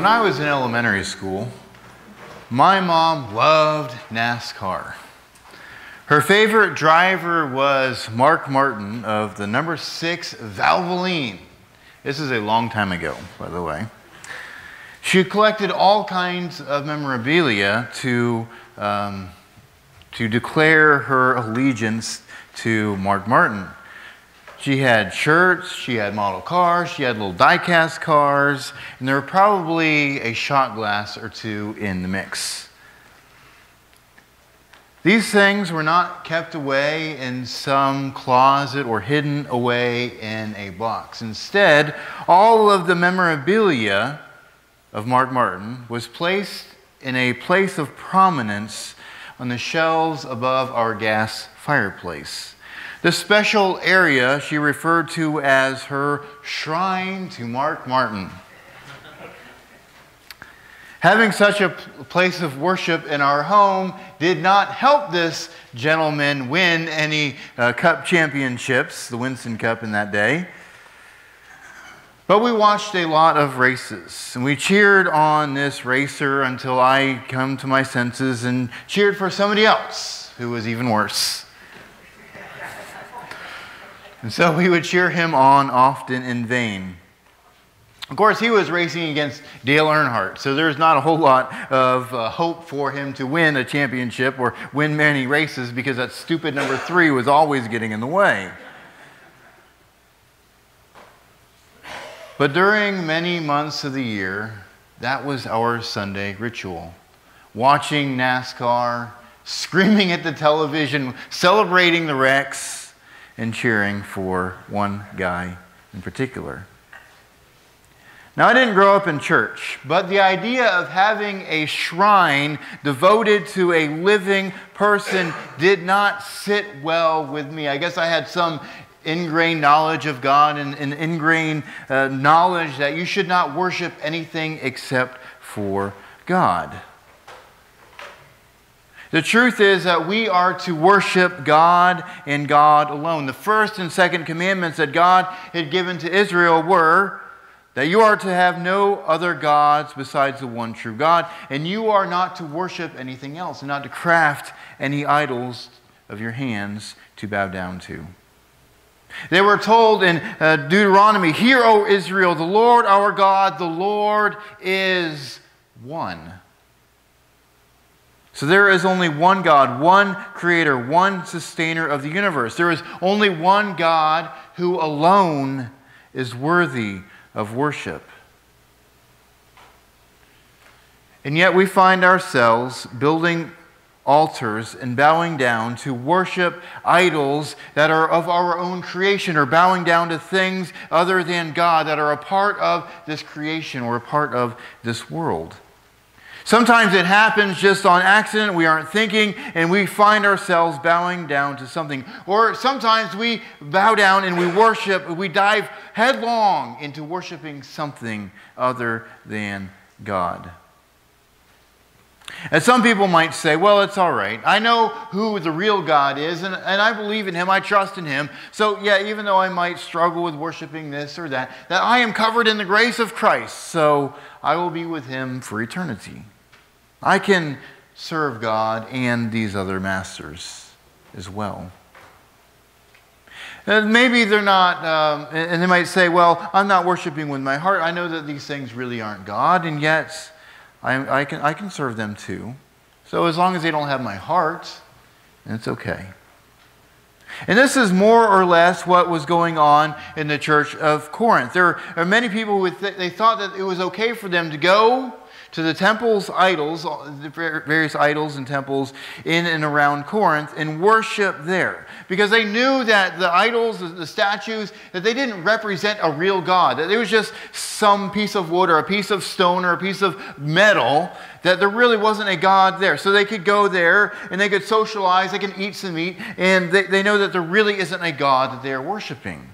When I was in elementary school, my mom loved NASCAR. Her favorite driver was Mark Martin of the number 6 Valvoline. This is a long time ago, by the way. She collected all kinds of memorabilia to declare her allegiance to Mark Martin. She had shirts, she had model cars, she had little die-cast cars, and there were probably a shot glass or two in the mix. These things were not kept away in some closet or hidden away in a box. Instead, all of the memorabilia of Mark Martin was placed in a place of prominence on the shelves above our gas fireplace. The special area she referred to as her shrine to Mark Martin. Having such a place of worship in our home did not help this gentleman win any cup championships, the Winston Cup in that day. But we watched a lot of races, and we cheered on this racer until I come to my senses and cheered for somebody else who was even worse. And so we would cheer him on often in vain. Of course, he was racing against Dale Earnhardt, so there's not a whole lot of hope for him to win a championship or win many races because that stupid number 3 was always getting in the way. But during many months of the year, that was our Sunday ritual. Watching NASCAR, screaming at the television, celebrating the wrecks, and cheering for one guy in particular. Now, I didn't grow up in church, but the idea of having a shrine devoted to a living person did not sit well with me. I guess I had some ingrained knowledge of God and ingrained knowledge that you should not worship anything except for God. The truth is that we are to worship God and God alone. The first and second commandments that God had given to Israel were that you are to have no other gods besides the one true God, and you are not to worship anything else, and not to craft any idols of your hands to bow down to. They were told in Deuteronomy, "Hear, O Israel, the Lord our God, the Lord is one." So there is only one God, one creator, one sustainer of the universe. There is only one God who alone is worthy of worship. And yet we find ourselves building altars and bowing down to worship idols that are of our own creation, or bowing down to things other than God that are a part of this creation or a part of this world. Sometimes it happens just on accident. We aren't thinking, and we find ourselves bowing down to something. Or sometimes we bow down and we worship, we dive headlong into worshiping something other than God. And some people might say, well, it's all right. I know who the real God is, and I believe in Him, I trust in Him. So yeah, even though I might struggle with worshiping this or that I am covered in the grace of Christ, so I will be with Him for eternity. I can serve God and these other masters as well. And maybe they're not, and they might say, well, I'm not worshiping with my heart. I know that these things really aren't God, and yet I can serve them too. So as long as they don't have my heart, it's okay. And this is more or less what was going on in the church of Corinth. There are many people who they thought that it was okay for them to go to the temple's idols, the various idols and temples in and around Corinth, and worship there. Because they knew that the idols, the statues, that they didn't represent a real God. That it was just some piece of wood or a piece of stone or a piece of metal, that there really wasn't a God there. So they could go there and they could socialize, they can eat some meat, and they know that there really isn't a God that they are worshiping.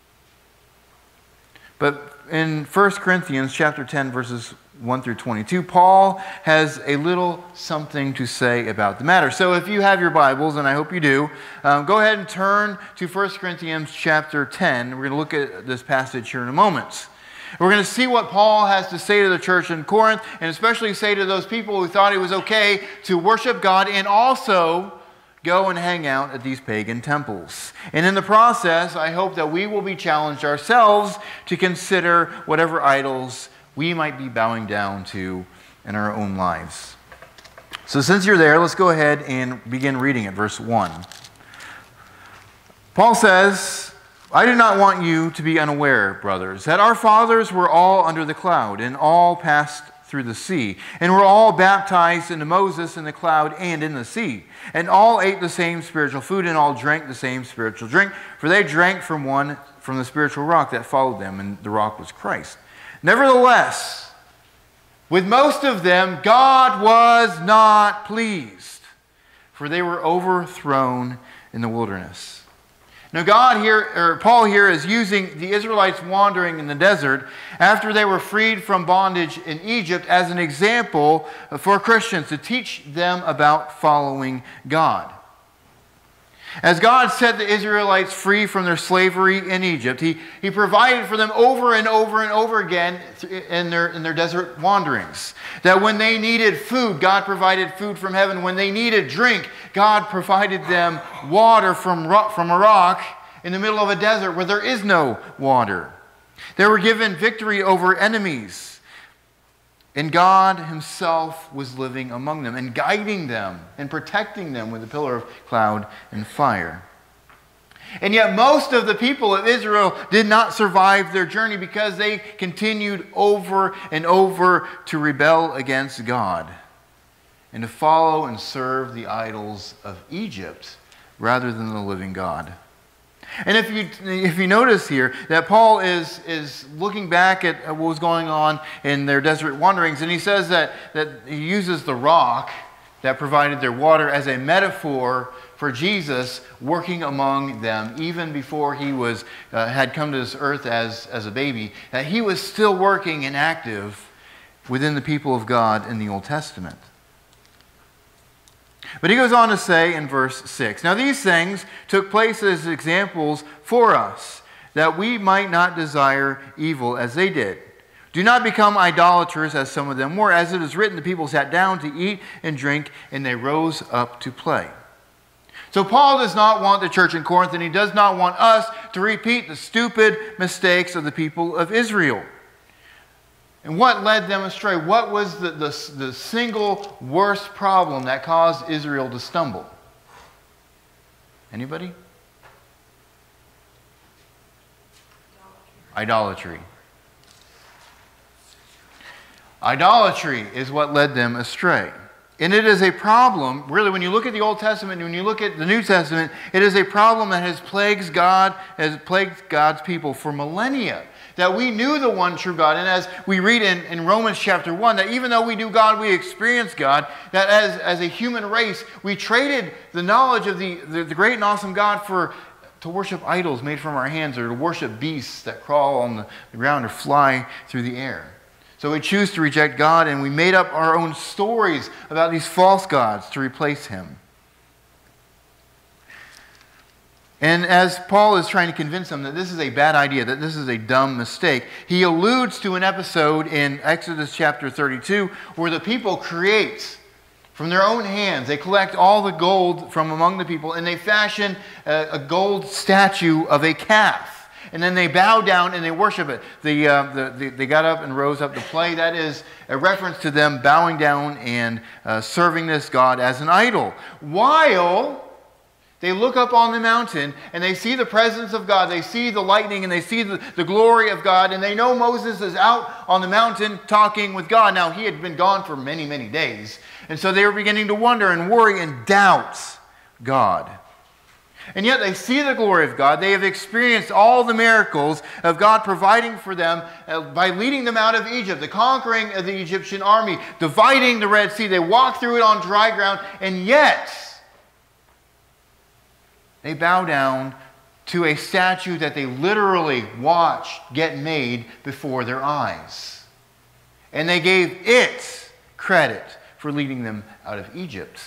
But in 1 Corinthians chapter 10, verses 1 through 22, Paul has a little something to say about the matter. So if you have your Bibles, and I hope you do, go ahead and turn to 1 Corinthians chapter 10. We're going to look at this passage here in a moment. We're going to see what Paul has to say to the church in Corinth, and especially say to those people who thought it was okay to worship God and also go and hang out at these pagan temples. And in the process, I hope that we will be challenged ourselves to consider whatever idols we might be bowing down to in our own lives. So since you're there, let's go ahead and begin reading at verse 1. Paul says, I do not want you to be unaware, brothers, that our fathers were all under the cloud and all passed through the sea, and were all baptized into Moses in the cloud and in the sea, and all ate the same spiritual food and all drank the same spiritual drink, for they drank from the spiritual rock that followed them, and the rock was Christ. Nevertheless, with most of them, God was not pleased, for they were overthrown in the wilderness. Now Paul here is using the Israelites wandering in the desert after they were freed from bondage in Egypt as an example for Christians to teach them about following God. As God set the Israelites free from their slavery in Egypt, He provided for them over and over and over again in their desert wanderings. That when they needed food, God provided food from heaven. When they needed drink, God provided them water from a rock in the middle of a desert where there is no water. They were given victory over enemies. And God Himself was living among them and guiding them and protecting them with a pillar of cloud and fire. And yet most of the people of Israel did not survive their journey because they continued over and over to rebel against God and to follow and serve the idols of Egypt rather than the living God. And if you notice here that Paul is looking back at what was going on in their desert wanderings, and he says that he uses the rock that provided their water as a metaphor for Jesus working among them even before he had come to this earth as a baby, that he was still working and active within the people of God in the Old Testament. But he goes on to say in verse 6, Now these things took place as examples for us, that we might not desire evil as they did. Do not become idolaters as some of them were. As it is written, the people sat down to eat and drink, and they rose up to play. So Paul does not want the church in Corinth, and he does not want us to repeat the stupid mistakes of the people of Israel. And what led them astray? What was the single worst problem that caused Israel to stumble? Anybody? Idolatry. Idolatry is what led them astray. And it is a problem, really, when you look at the Old Testament and when you look at the New Testament, it is a problem that has plagued God's people for millennia. That we knew the one true God. And as we read in Romans chapter 1, that even though we knew God, we experienced God, that as a human race, we traded the knowledge of the great and awesome God to worship idols made from our hands, or to worship beasts that crawl on the ground or fly through the air. So we choose to reject God, and we made up our own stories about these false gods to replace Him. And as Paul is trying to convince them that this is a bad idea, that this is a dumb mistake, he alludes to an episode in Exodus chapter 32 where the people create from their own hands. They collect all the gold from among the people, and they fashion a gold statue of a calf. And then they bow down and they worship it. They got up and rose up to play. That is a reference to them bowing down and serving this god as an idol. While they look up on the mountain and they see the presence of God. They see the lightning and they see the glory of God. And they know Moses is out on the mountain talking with God. Now, he had been gone for many, many days. And so they were beginning to wonder and worry and doubt God. And yet they see the glory of God. They have experienced all the miracles of God providing for them by leading them out of Egypt, the conquering of the Egyptian army, dividing the Red Sea. They walk through it on dry ground, and yet they bow down to a statue that they literally watched get made before their eyes. And they gave it credit for leading them out of Egypt.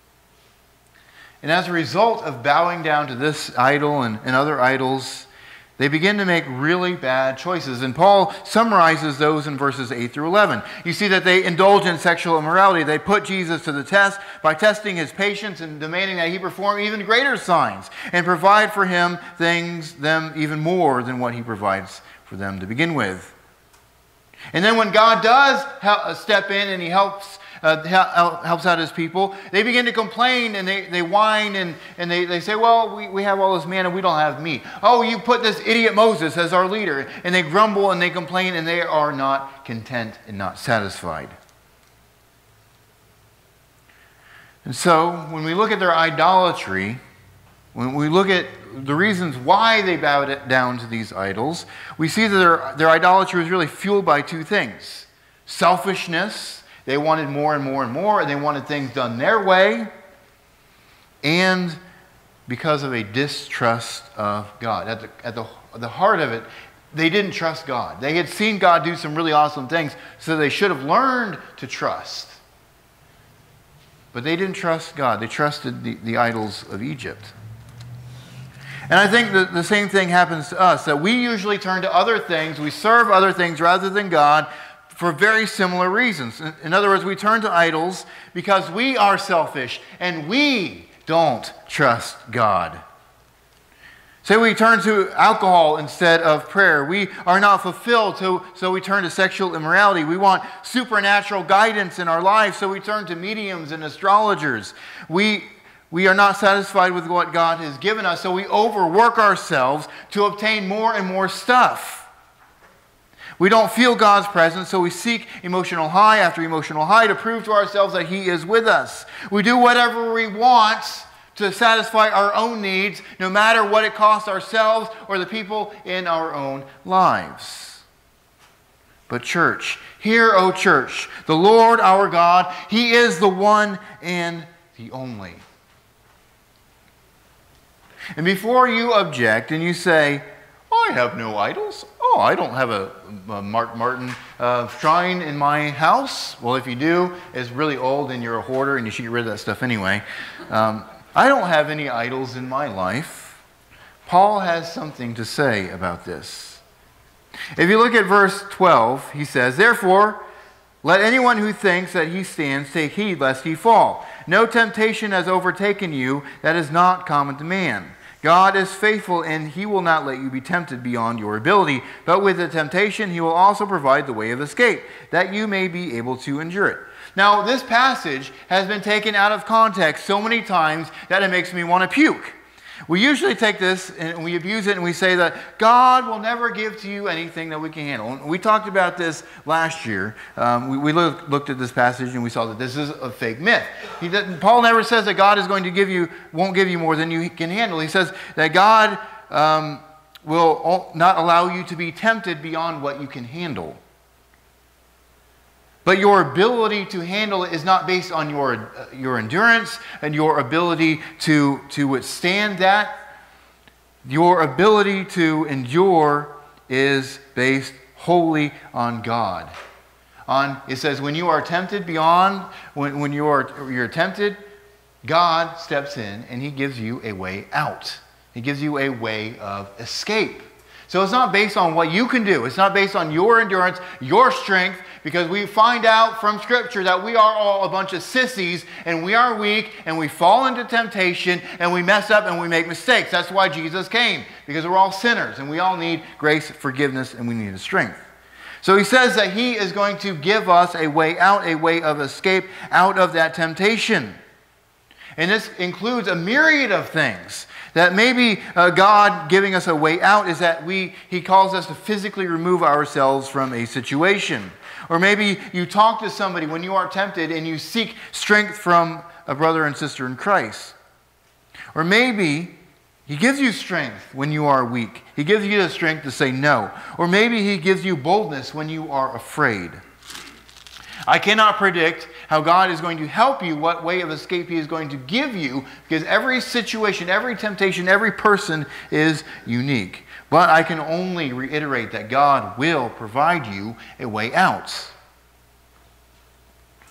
And as a result of bowing down to this idol and other idols, they begin to make really bad choices. And Paul summarizes those in verses 8 through 11. You see that they indulge in sexual immorality. They put Jesus to the test by testing his patience and demanding that he perform even greater signs and provide for them even more than what he provides for them to begin with. And then when God does step in and he helps out his people, they begin to complain and they whine and they say, well, we have all this manna, we don't have meat. Oh, you put this idiot Moses as our leader. And they grumble and they complain and they are not content and not satisfied. And so when we look at their idolatry, when we look at the reasons why they bowed down to these idols, we see that their idolatry was really fueled by two things. Selfishness. They wanted more and more and more, and they wanted things done their way. And because of a distrust of God. At the heart of it, they didn't trust God. They had seen God do some really awesome things, so they should have learned to trust. But they didn't trust God. They trusted the idols of Egypt. And I think that the same thing happens to us, that we usually turn to other things, we serve other things rather than God, for very similar reasons. In other words, we turn to idols because we are selfish and we don't trust God. Say we turn to alcohol instead of prayer. We are not fulfilled, so we turn to sexual immorality. We want supernatural guidance in our life, so we turn to mediums and astrologers. We are not satisfied with what God has given us, so we overwork ourselves to obtain more and more stuff. We don't feel God's presence, so we seek emotional high after emotional high to prove to ourselves that He is with us. We do whatever we want to satisfy our own needs, no matter what it costs ourselves or the people in our own lives. But church, hear, O church, the Lord our God, He is the one and the only. And before you object and you say, I have no idols. Oh, I don't have a Mark Martin shrine in my house. Well, if you do, it's really old and you're a hoarder and you should get rid of that stuff anyway. I don't have any idols in my life. Paul has something to say about this. If you look at verse 12, he says, therefore, let anyone who thinks that he stands take heed lest he fall. No temptation has overtaken you that is not common to man. God is faithful, and He will not let you be tempted beyond your ability. But with the temptation, He will also provide the way of escape, that you may be able to endure it. Now, this passage has been taken out of context so many times that it makes me want to puke. We usually take this and we abuse it and we say that God will never give to you anything that we can handle. And we talked about this last year. We looked at this passage and we saw that this is a fake myth. Paul never says that God is going to won't give you more than you can handle. He says that God will not allow you to be tempted beyond what you can handle. But your ability to handle it is not based on your endurance and your ability to withstand that. Your ability to endure is based wholly on God. It says when you are tempted beyond, when you're tempted, God steps in and He gives you a way out. He gives you a way of escape. So it's not based on what you can do. It's not based on your endurance, your strength, because we find out from Scripture that we are all a bunch of sissies and we are weak and we fall into temptation and we mess up and we make mistakes. That's why Jesus came, because we're all sinners and we all need grace, forgiveness, and we need His strength. So He says that He is going to give us a way out, a way of escape out of that temptation. And this includes a myriad of things. That maybe God giving us a way out is that He calls us to physically remove ourselves from a situation. Or maybe you talk to somebody when you are tempted and you seek strength from a brother and sister in Christ. Or maybe He gives you strength when you are weak. He gives you the strength to say no. Or maybe He gives you boldness when you are afraid. I cannot predict how God is going to help you, what way of escape He is going to give you, because every situation, every temptation, every person is unique. But I can only reiterate that God will provide you a way out.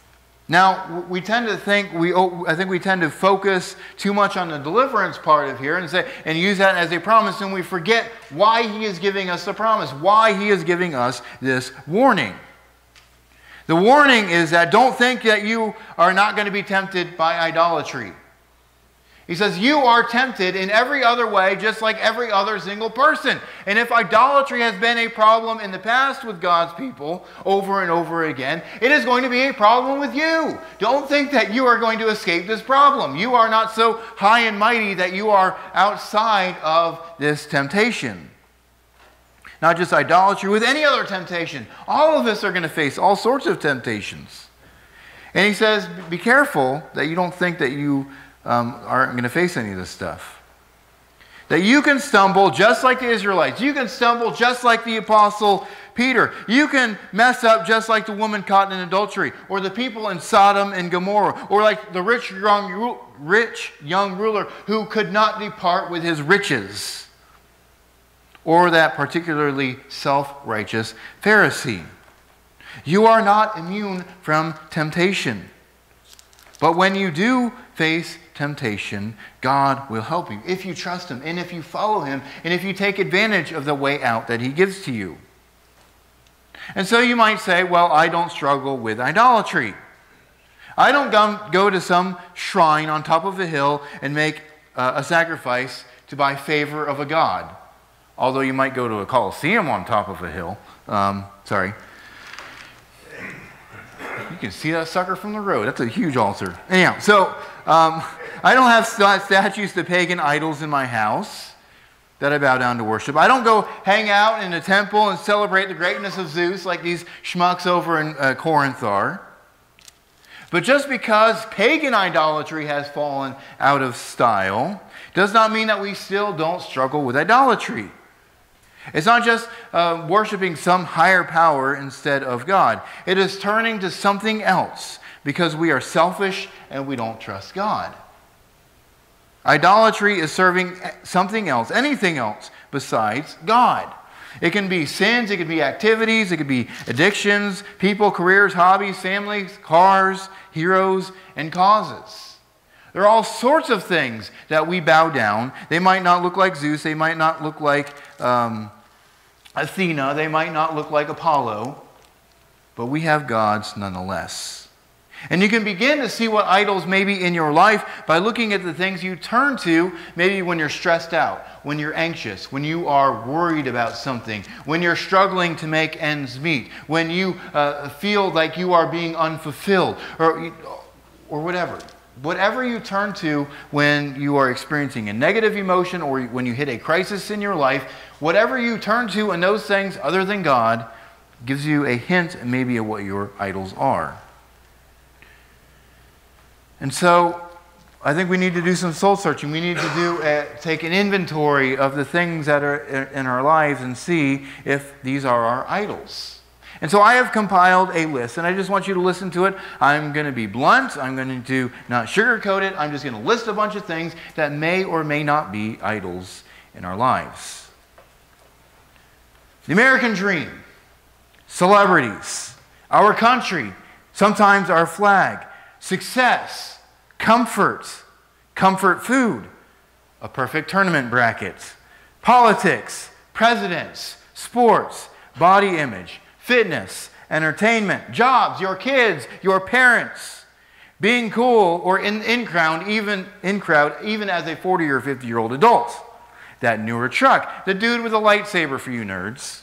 Now, we tend to think, I think we tend to focus too much on the deliverance part of here and use that as a promise, and we forget why he is giving us the promise, why he is giving us this warning. The warning is that don't think that you are not going to be tempted by idolatry. He says you are tempted in every other way, just like every other single person. And if idolatry has been a problem in the past with God's people over and over again, it is going to be a problem with you. Don't think that you are going to escape this problem. You are not so high and mighty that you are outside of this temptation. Not just idolatry, with any other temptation. All of us are going to face all sorts of temptations. And he says, be careful that you don't think that you aren't going to face any of this stuff. That you can stumble just like the Israelites. You can stumble just like the Apostle Peter. You can mess up just like the woman caught in adultery, or the people in Sodom and Gomorrah, or like the rich young ruler who could not depart with his riches, or that particularly self-righteous Pharisee. You are not immune from temptation. But when you do face temptation, God will help you if you trust him and if you follow him and if you take advantage of the way out that he gives to you. And so you might say, well, I don't struggle with idolatry. I don't go to some shrine on top of a hill and make a sacrifice to buy favor of a god. Although you might go to a coliseum on top of a hill. Sorry. You can see that sucker from the road. That's a huge altar. Anyhow, so I don't have statues to pagan idols in my house that I bow down to worship. I don't go hang out in a temple and celebrate the greatness of Zeus like these schmucks over in Corinth are. But just because pagan idolatry has fallen out of style does not mean that we still don't struggle with idolatry. It's not just worshiping some higher power instead of God. It is turning to something else because we are selfish and we don't trust God. Idolatry is serving something else, anything else besides God. It can be sins, it can be activities, it could be addictions, people, careers, hobbies, families, cars, heroes, and causes. There are all sorts of things that we bow down. They might not look like Zeus, they might not look like Athena, they might not look like Apollo, but we have gods nonetheless. And you can begin to see what idols may be in your life by looking at the things you turn to, maybe when you're stressed out, when you're anxious, when you are worried about something, when you're struggling to make ends meet, when you feel like you are being unfulfilled, or whatever. Whatever you turn to when you are experiencing a negative emotion or when you hit a crisis in your life, whatever you turn to in those things other than God gives you a hint maybe of what your idols are. And so I think we need to do some soul searching. We need to take an inventory of the things that are in our lives and see if these are our idols. And so I have compiled a list, and I just want you to listen to it. I'm going to be blunt. I'm going to not sugarcoat it. I'm just going to list a bunch of things that may or may not be idols in our lives. The American dream, celebrities, our country, sometimes our flag, success, comfort food, a perfect tournament bracket, politics, presidents, sports, body image, fitness, entertainment, jobs, your kids, your parents, being cool or in crowd, even as a 40 or 50-year-old adult, that newer truck, the dude with a lightsaber for you nerds,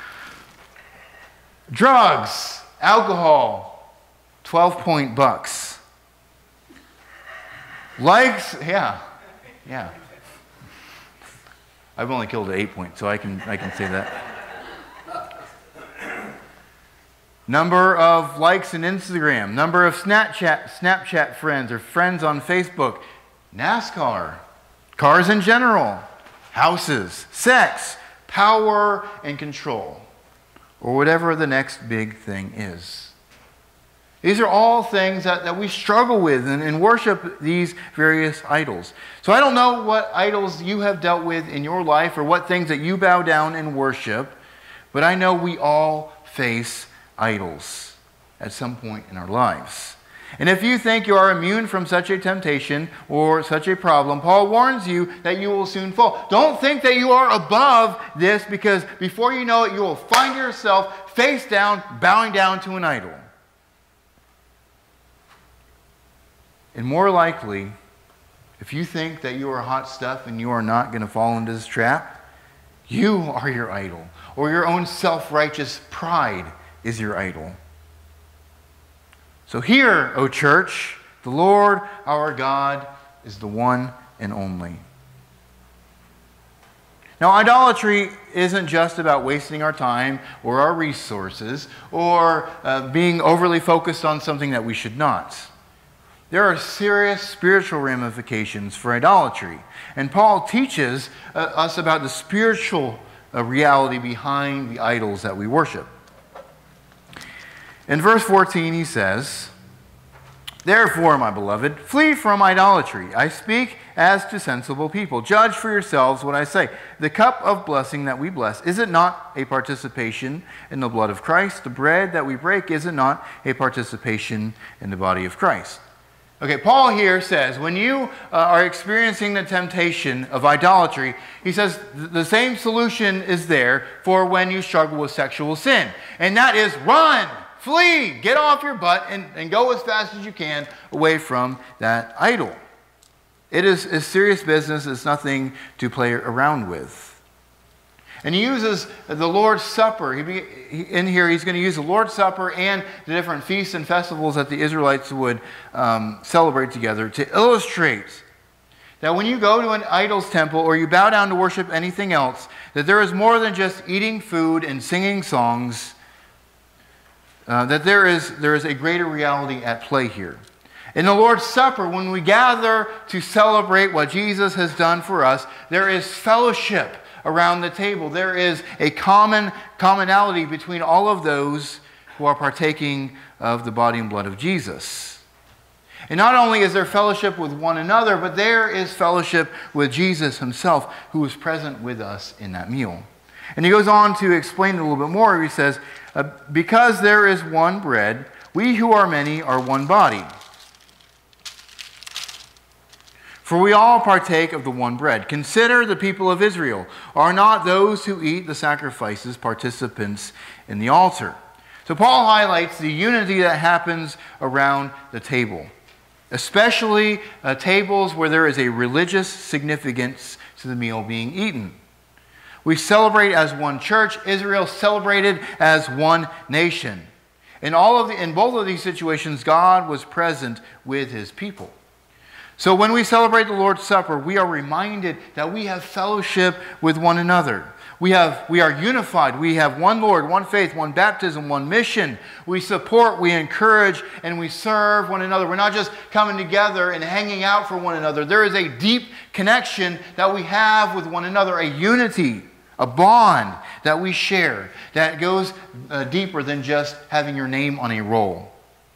drugs, alcohol, 12-point bucks. Likes, yeah. I've only killed an 8-point, so I can say that. Number of likes on Instagram, number of Snapchat friends or friends on Facebook, NASCAR, cars in general, houses, sex, power and control, or whatever the next big thing is. These are all things that we struggle with and worship these various idols. So I don't know what idols you have dealt with in your life or what things that you bow down and worship, but I know we all face idols at some point in our lives. And if you think you are immune from such a temptation or such a problem, Paul warns you that you will soon fall. Don't think that you are above this, because before you know it, you will find yourself face down, bowing down to an idol. And more likely, if you think that you are hot stuff and you are not going to fall into this trap, you are your idol, or your own self-righteous pride is your idol. So hear, O church, the Lord our God is the one and only. Now, idolatry isn't just about wasting our time or our resources or being overly focused on something that we should not. There are serious spiritual ramifications for idolatry. And Paul teaches us about the spiritual reality behind the idols that we worship. In verse 14 he says, "Therefore, my beloved, flee from idolatry. I speak as to sensible people. Judge for yourselves what I say. The cup of blessing that we bless, is it not a participation in the blood of Christ? The bread that we break, is it not a participation in the body of Christ?" Okay, Paul here says, when you are experiencing the temptation of idolatry, he says the same solution is there for when you struggle with sexual sin. And that is run, flee, get off your butt, and go as fast as you can away from that idol. It is serious business. It's nothing to play around with. And he uses the Lord's Supper. In here, he's going to use the Lord's Supper and the different feasts and festivals that the Israelites would celebrate together to illustrate that when you go to an idol's temple or you bow down to worship anything else, that there is more than just eating food and singing songs, that there is a greater reality at play here. In the Lord's Supper, when we gather to celebrate what Jesus has done for us, there is fellowship around the table. There is a commonality between all of those who are partaking of the body and blood of Jesus. And not only is there fellowship with one another, but there is fellowship with Jesus himself, who is present with us in that meal. And he goes on to explain it a little bit more. He says, because there is one bread, we who are many are one body. For we all partake of the one bread. Consider the people of Israel. Are not those who eat the sacrifices participants in the altar? So Paul highlights the unity that happens around the table, especially tables where there is a religious significance to the meal being eaten. We celebrate as one church. Israel celebrated as one nation. In both of these situations, God was present with his people. So when we celebrate the Lord's Supper, we are reminded that we have fellowship with one another. We are unified. We have one Lord, one faith, one baptism, one mission. We support, we encourage, and we serve one another. We're not just coming together and hanging out for one another. There is a deep connection that we have with one another, a unity, a bond that we share that goes deeper than just having your name on a roll.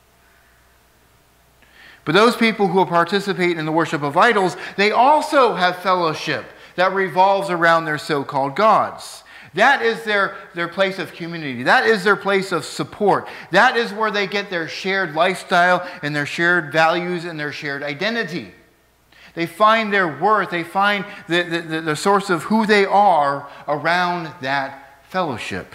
But those people who participate in the worship of idols, they also have fellowship that revolves around their so-called gods. That is their place of community. That is their place of support. That is where they get their shared lifestyle and their shared values and their shared identity. They find their worth. They find the source of who they are around that fellowship.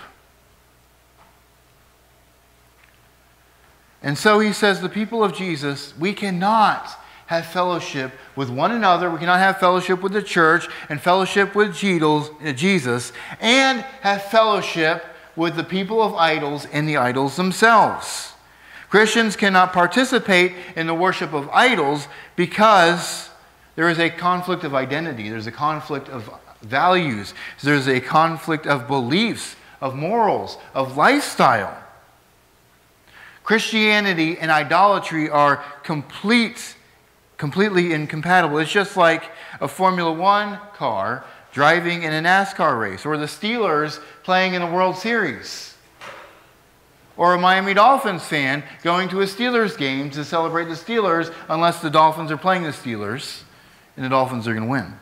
And so he says, the people of Jesus, we cannot have fellowship with one another. We cannot have fellowship with the church and fellowship with Jesus and have fellowship with the people of idols and the idols themselves. Christians cannot participate in the worship of idols because there is a conflict of identity. There's a conflict of values. There's a conflict of beliefs, of morals, of lifestyle. Christianity and idolatry are completely incompatible. It's just like a Formula One car driving in a NASCAR race, or the Steelers playing in the World Series, or a Miami Dolphins fan going to a Steelers game to celebrate the Steelers unless the Dolphins are playing the Steelers and the Dolphins are going to win.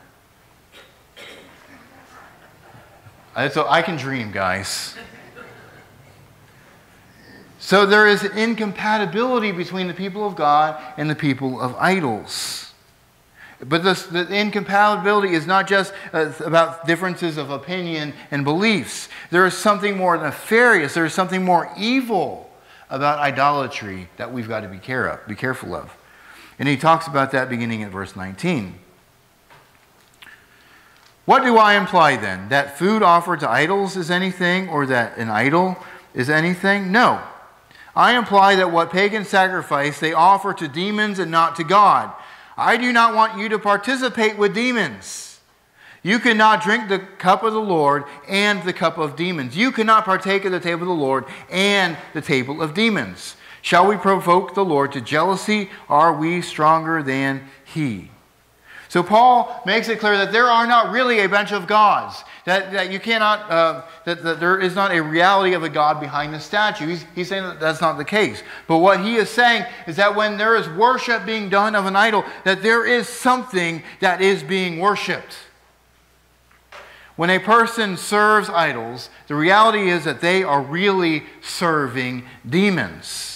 So I can dream, guys. So there is an incompatibility between the people of God and the people of idols. But the incompatibility is not just about differences of opinion and beliefs. There is something more nefarious. There is something more evil about idolatry that we've got to be careful of. And he talks about that beginning at verse 19. What do I imply then? That food offered to idols is anything, or that an idol is anything? No. I imply that what pagans sacrifice, they offer to demons and not to God. I do not want you to participate with demons. You cannot drink the cup of the Lord and the cup of demons. You cannot partake of the table of the Lord and the table of demons. Shall we provoke the Lord to jealousy? Are we stronger than he? So Paul makes it clear that there are not really a bunch of gods, that you cannot, that there is not a reality of a God behind the statue. He's saying that that's not the case. But what he is saying is that when there is worship being done of an idol, that there is something that is being worshipped. When a person serves idols, the reality is that they are really serving demons.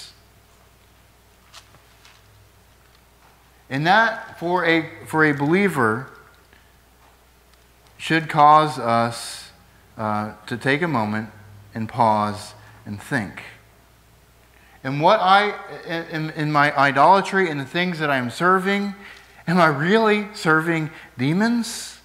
And that, for a believer, should cause us to take a moment and pause and think. And what in my idolatry and the things that I'm serving, am I really serving demons?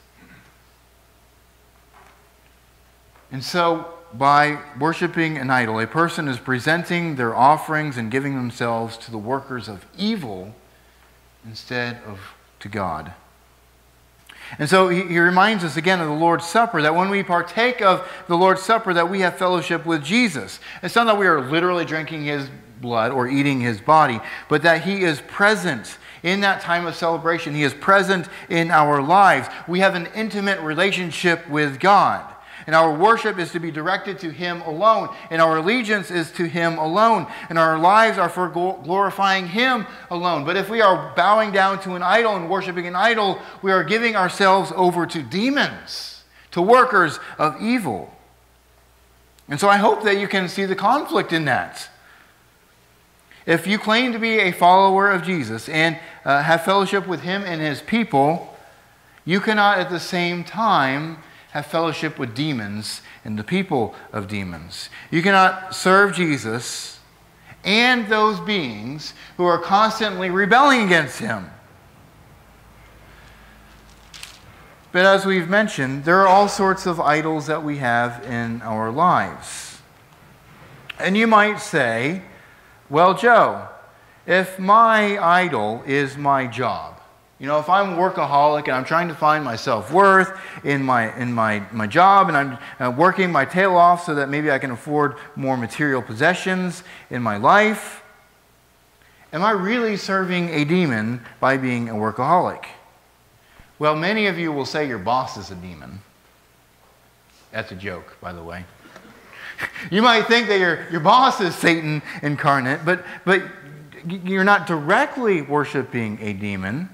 And so, by worshiping an idol, a person is presenting their offerings and giving themselves to the workers of evil instead of to God. And so he reminds us again of the Lord's Supper, that when we partake of the Lord's Supper, that we have fellowship with Jesus. It's not that we are literally drinking his blood or eating his body, but that he is present in that time of celebration. He is present in our lives. We have an intimate relationship with God. And our worship is to be directed to him alone. And our allegiance is to him alone. And our lives are for glorifying him alone. But if we are bowing down to an idol and worshiping an idol, we are giving ourselves over to demons, to workers of evil. And so I hope that you can see the conflict in that. If you claim to be a follower of Jesus and have fellowship with him and his people, you cannot at the same time have fellowship with demons and the people of demons. You cannot serve Jesus and those beings who are constantly rebelling against him. But as we've mentioned, there are all sorts of idols that we have in our lives. And you might say, well, Joe, if my idol is my job, you know, if I'm a workaholic and I'm trying to find my self-worth in my job, and I'm working my tail off so that maybe I can afford more material possessions in my life, am I really serving a demon by being a workaholic? Well, many of you will say your boss is a demon. That's a joke, by the way. You might think that your boss is Satan incarnate, but you're not directly worshiping a demon.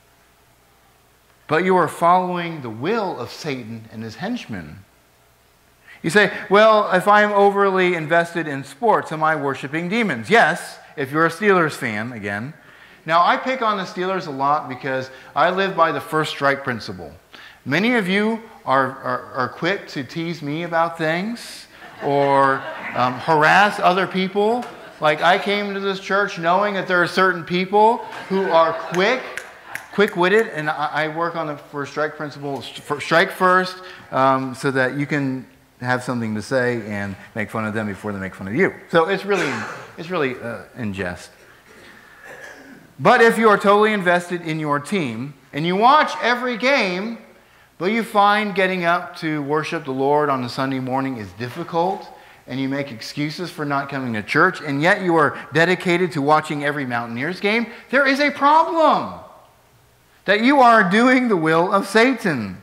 But you are following the will of Satan and his henchmen. You say, well, if I'm overly invested in sports, am I worshiping demons? Yes, if you're a Steelers fan, again. Now, I pick on the Steelers a lot because I live by the first strike principle. Many of you are quick to tease me about things or harass other people. Like, I came to this church knowing that there are certain people who are quick-witted, and I work on the first strike principle. Strike first, so that you can have something to say and make fun of them before they make fun of you. So it's really in jest. But if you are totally invested in your team and you watch every game, but you find getting up to worship the Lord on a Sunday morning is difficult, and you make excuses for not coming to church, and yet you are dedicated to watching every Mountaineers game, there is a problem. That you are doing the will of Satan.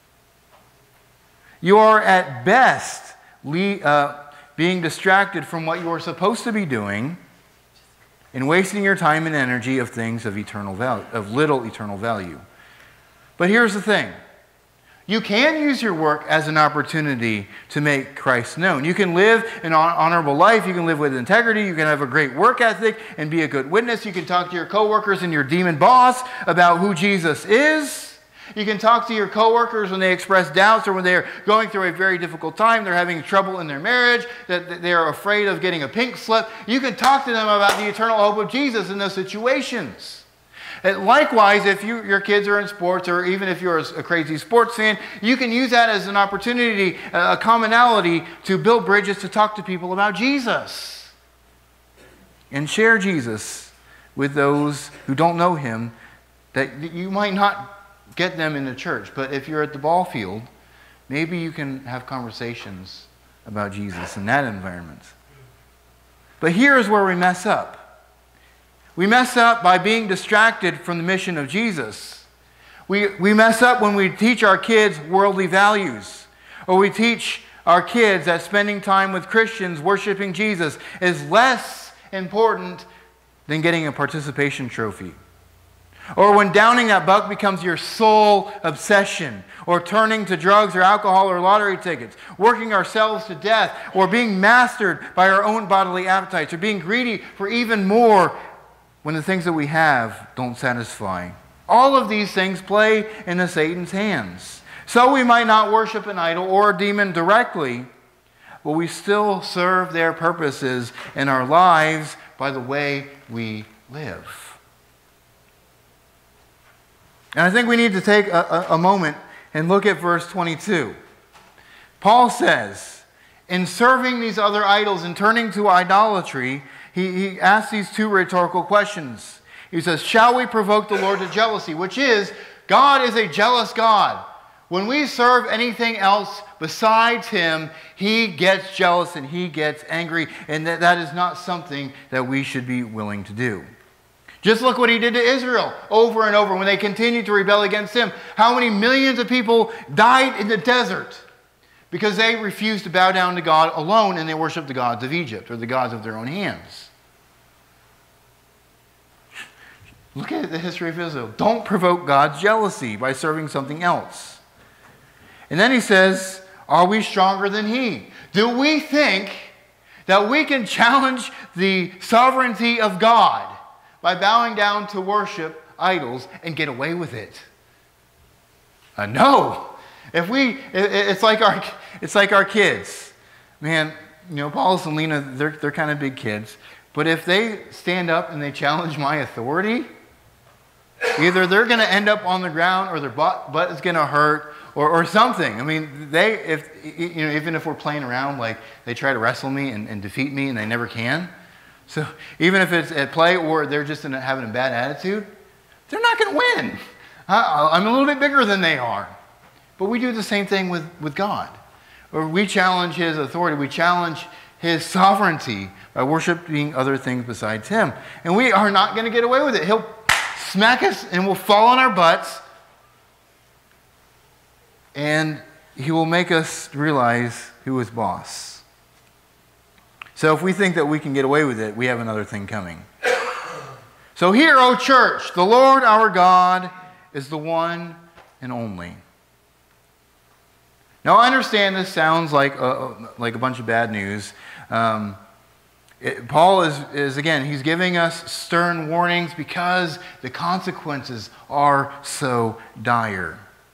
You are at best being distracted from what you are supposed to be doing and wasting your time and energy of things of eternal value, of little eternal value. But here's the thing. You can use your work as an opportunity to make Christ known. You can live an honorable life. You can live with integrity. You can have a great work ethic and be a good witness. You can talk to your coworkers and your demon boss about who Jesus is. You can talk to your coworkers when they express doubts or when they're going through a very difficult time. They're having trouble in their marriage, that they're afraid of getting a pink slip. You can talk to them about the eternal hope of Jesus in those situations. And likewise, if your kids are in sports, or even if you're a crazy sports fan, you can use that as an opportunity, a commonality, to build bridges to talk to people about Jesus. And share Jesus with those who don't know him, that you might not get them in the church. But if you're at the ball field, maybe you can have conversations about Jesus in that environment. But here's where we mess up. We mess up by being distracted from the mission of Jesus. We mess up when we teach our kids worldly values, or we teach our kids that spending time with Christians worshiping Jesus is less important than getting a participation trophy. Or when downing that buck becomes your sole obsession, or turning to drugs or alcohol or lottery tickets, working ourselves to death, or being mastered by our own bodily appetites, or being greedy for even more when the things that we have don't satisfy. All of these things play into Satan's hands. So we might not worship an idol or a demon directly, but we still serve their purposes in our lives by the way we live. And I think we need to take a moment and look at verse 22. Paul says, in serving these other idols and turning to idolatry, he asks these two rhetorical questions. He says, shall we provoke the Lord to jealousy? Which is, God is a jealous God. When we serve anything else besides him, he gets jealous and he gets angry, and that is not something that we should be willing to do. Just look what he did to Israel over and over when they continued to rebel against him. How many millions of people died in the desert because they refused to bow down to God alone, and they worshiped the gods of Egypt, or the gods of their own hands. Look at the history of Israel. Don't provoke God's jealousy by serving something else. And then he says, are we stronger than he? Do we think that we can challenge the sovereignty of God by bowing down to worship idols and get away with it? No. It's like our kids. Man, Paulus and Lena, they're kind of big kids. But if they stand up and they challenge my authority, either they're going to end up on the ground, or their butt is going to hurt, or something. I mean, even if we're playing around, like they try to wrestle me and defeat me, and they never can. So even if it's at play, or they're just having a bad attitude, they're not going to win. I'm a little bit bigger than they are. But we do the same thing with God. Or we challenge his authority. We challenge his sovereignty by worshiping other things besides him. And we are not going to get away with it. He'll smack us and we'll fall on our butts. And he will make us realize who is boss. So if we think that we can get away with it, we have another thing coming. So hear, O church, the Lord our God is the one and only. Now, I understand this sounds like a bunch of bad news. Paul is again, he's giving us stern warnings because the consequences are so dire.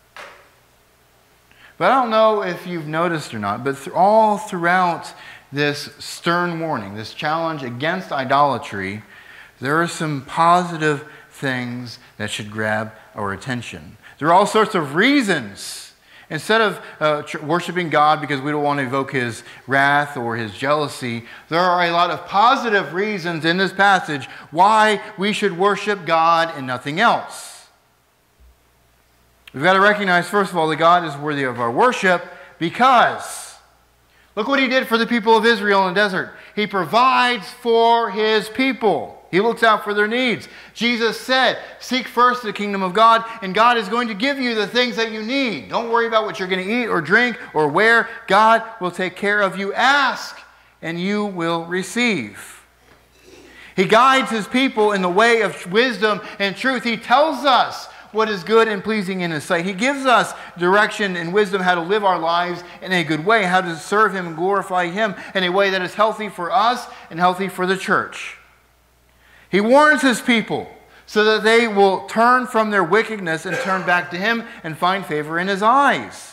But I don't know if you've noticed or not, but all throughout this stern warning, this challenge against idolatry, there are some positive things that should grab our attention. There are all sorts of reasons. Instead of worshiping God because we don't want to evoke his wrath or his jealousy, there are a lot of positive reasons in this passage why we should worship God and nothing else. We've got to recognize, first of all, that God is worthy of our worship because look what he did for the people of Israel in the desert. He provides for his people. He looks out for their needs. Jesus said, seek first the kingdom of God, and God is going to give you the things that you need. Don't worry about what you're going to eat or drink or wear. God will take care of you. Ask, and you will receive. He guides his people in the way of wisdom and truth. He tells us what is good and pleasing in His sight. He gives us direction and wisdom how to live our lives in a good way, how to serve Him and glorify Him in a way that is healthy for us and healthy for the church. He warns His people so that they will turn from their wickedness and turn back to Him and find favor in His eyes.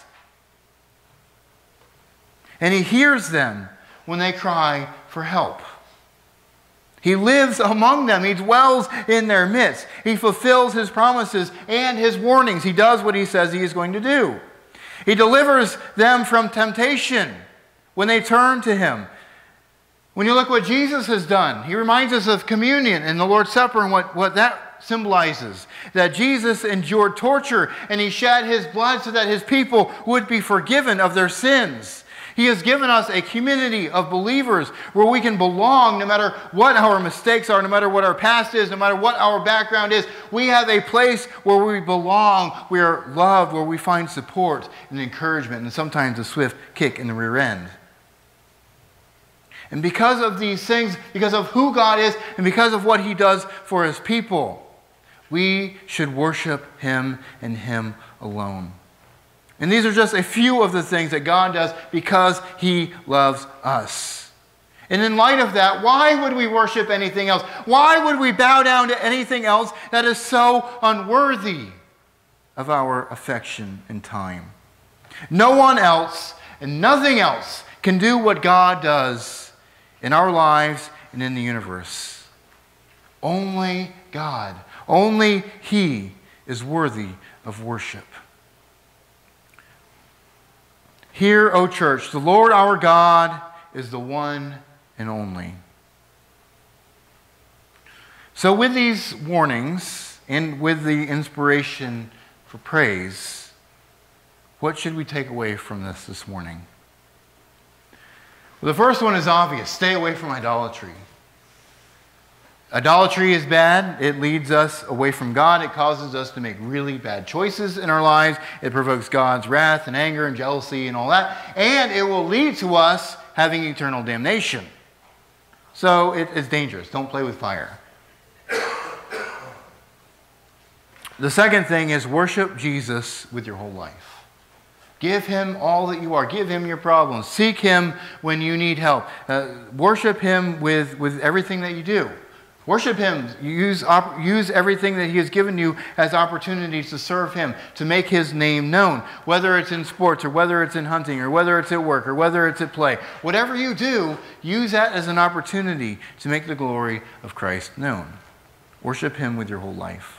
And He hears them when they cry for help. He lives among them. He dwells in their midst. He fulfills His promises and His warnings. He does what He says He is going to do. He delivers them from temptation when they turn to Him. When you look what Jesus has done, He reminds us of communion and the Lord's Supper and what that symbolizes. That Jesus endured torture and He shed His blood so that His people would be forgiven of their sins. He has given us a community of believers where we can belong no matter what our mistakes are, no matter what our past is, no matter what our background is. We have a place where we belong, we are loved, where we find support and encouragement and sometimes a swift kick in the rear end. And because of these things, because of who God is and because of what He does for His people, we should worship Him and Him alone. And these are just a few of the things that God does because He loves us. And in light of that, why would we worship anything else? Why would we bow down to anything else that is so unworthy of our affection and time? No one else and nothing else can do what God does in our lives and in the universe. Only God, only He is worthy of worship. Hear, O church, the Lord our God is the one and only. So with these warnings and with the inspiration for praise, what should we take away from this morning? Well, the first one is obvious. Stay away from idolatry. Idolatry is bad. It leads us away from God. It causes us to make really bad choices in our lives. It provokes God's wrath and anger and jealousy and all that. And it will lead to us having eternal damnation. So it's dangerous. Don't play with fire. The second thing is worship Jesus with your whole life. Give Him all that you are. Give Him your problems. Seek Him when you need help. Worship Him with everything that you do. Worship Him. Use everything that He has given you as opportunities to serve Him, to make His name known. Whether it's in sports or whether it's in hunting or whether it's at work or whether it's at play. Whatever you do, use that as an opportunity to make the glory of Christ known. Worship Him with your whole life.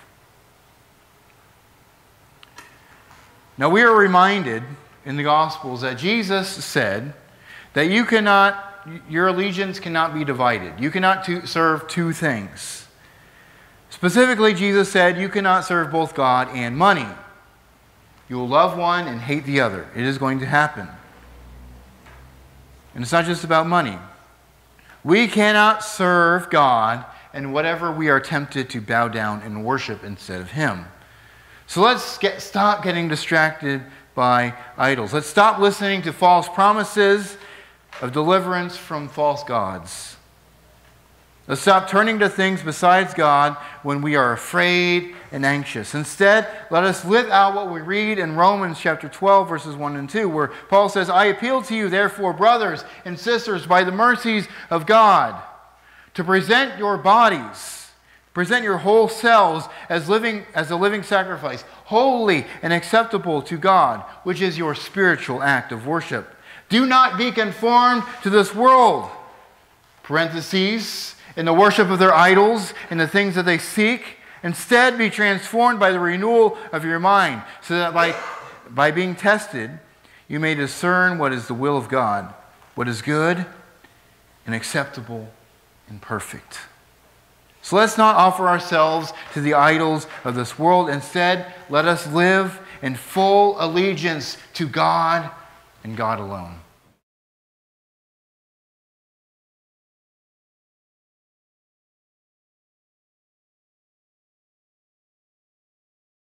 Now we are reminded in the Gospels that Jesus said that your allegiance cannot be divided. You cannot serve two things. Specifically, Jesus said you cannot serve both God and money. You will love one and hate the other. It is going to happen. And it's not just about money. We cannot serve God and whatever we are tempted to bow down and worship instead of Him. So let's stop getting distracted by idols. Let's stop listening to false promises of deliverance from false gods. Let's stop turning to things besides God when we are afraid and anxious. Instead, let us live out what we read in Romans chapter 12, verses 1 and 2, where Paul says, I appeal to you, therefore, brothers and sisters, by the mercies of God, to present your bodies, present your whole selves as a living sacrifice, holy and acceptable to God, which is your spiritual act of worship. Do not be conformed to this world. Parentheses, in the worship of their idols and the things that they seek. Instead, be transformed by the renewal of your mind, so that by being tested, you may discern what is the will of God, what is good and acceptable and perfect. So let's not offer ourselves to the idols of this world. Instead, let us live in full allegiance to God and God alone.